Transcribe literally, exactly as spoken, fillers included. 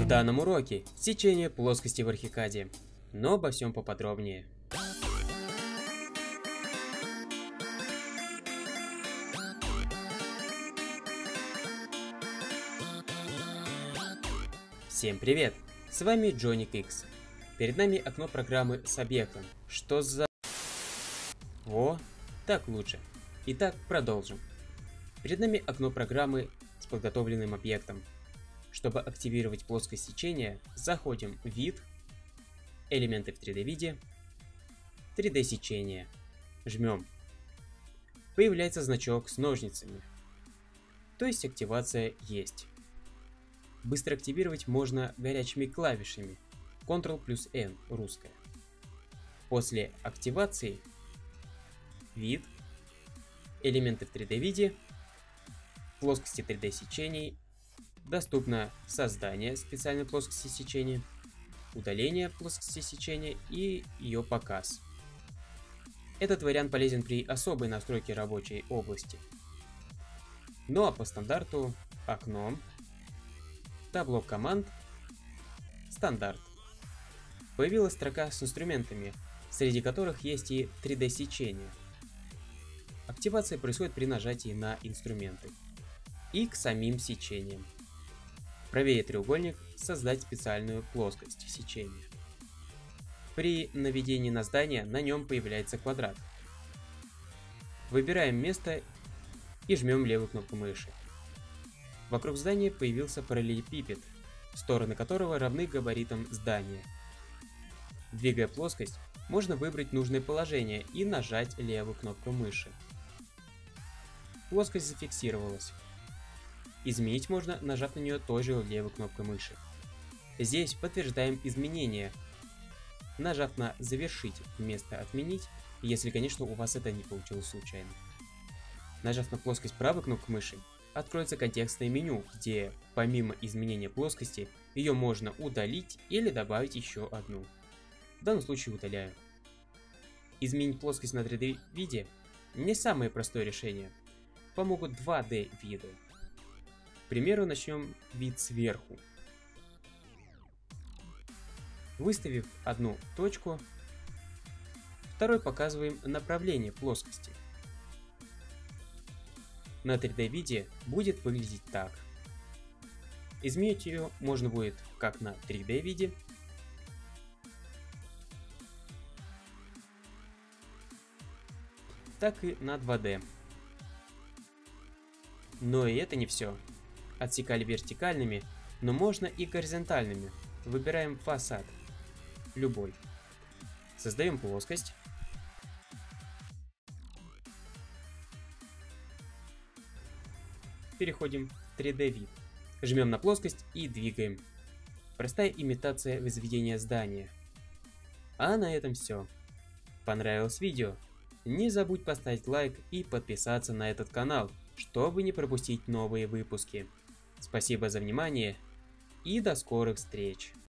В данном уроке сечение плоскости в Архикаде, но обо всем поподробнее. Всем привет! С вами Джоник Икс. Перед нами окно программы с объектом. Что за... Во, так лучше. Итак, продолжим. Перед нами окно программы с подготовленным объектом. Чтобы активировать плоскость сечения, заходим в вид, элементы в три дэ виде, три дэ сечение, жмем. Появляется значок с ножницами, то есть активация есть. Быстро активировать можно горячими клавишами контрол плюс эн русская. После активации вид, элементы в три дэ виде, плоскости три дэ сечений, доступно создание специальной плоскости сечения, удаление плоскости сечения и ее показ. Этот вариант полезен при особой настройке рабочей области. Ну а по стандарту окно, табло команд, стандарт. Появилась строка с инструментами, среди которых есть и три дэ сечение. Активация происходит при нажатии на инструменты и к самим сечениям. Правее треугольник «Создать специальную плоскость сечения». При наведении на здание на нем появляется квадрат. Выбираем место и жмем левую кнопку мыши. Вокруг здания появился параллелепипед, стороны которого равны габаритам здания. Двигая плоскость, можно выбрать нужное положение и нажать левую кнопку мыши. Плоскость зафиксировалась. Изменить можно, нажав на нее той же левой кнопкой мыши. Здесь подтверждаем изменения, нажав на «Завершить» вместо «Отменить», если, конечно, у вас это не получилось случайно. Нажав на плоскость правой кнопкой мыши, откроется контекстное меню, где помимо изменения плоскости, ее можно удалить или добавить еще одну. В данном случае удаляю. Изменить плоскость на три дэ виде не самое простое решение. Помогут два дэ виды. К примеру, начнем вид сверху. Выставив одну точку, второй показываем направление плоскости. На три дэ виде будет выглядеть так. Изменить ее можно будет как на три дэ виде, так и на два дэ. Но и это не все. Отсекали вертикальными, но можно и горизонтальными. Выбираем фасад. Любой. Создаем плоскость. Переходим в три дэ вид. Жмем на плоскость и двигаем. Простая имитация возведения здания. А на этом все. Понравилось видео? Не забудь поставить лайк и подписаться на этот канал, чтобы не пропустить новые выпуски. Спасибо за внимание и до скорых встреч!